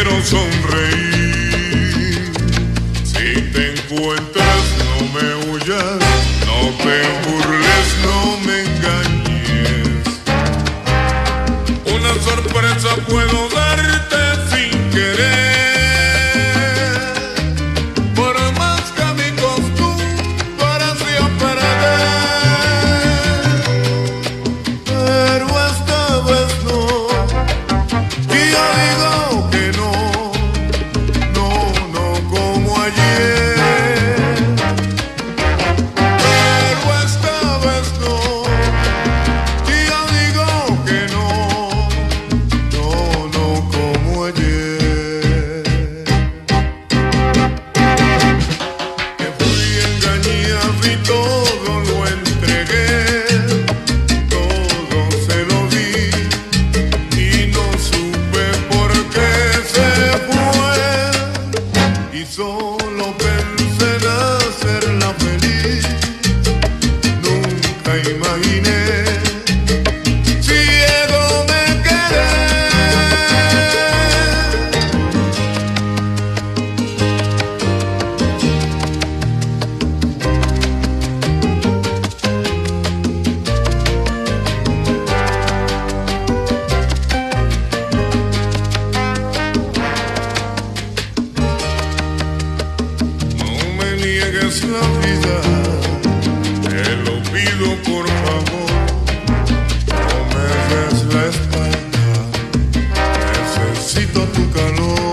quiero sonreír. Si te encuentras, no me huyas, no te burles, no me engañes. Una sorpresa puedo darte sin querer, por más que a mi costumbre sea perder. Pero esta vez no, y yo digo que no, no, no como ayer. Pero esta vez no, y yo digo que no, no, no como ayer. Que fui engañado y todo lo entregué, todo se lo di y no supe por qué se fue. Y solo pensé en hacerla feliz, nunca imaginé. Ciego me quedé. No me niegues la vida, te lo pido por favor. No me des la espalda, necesito tu calor.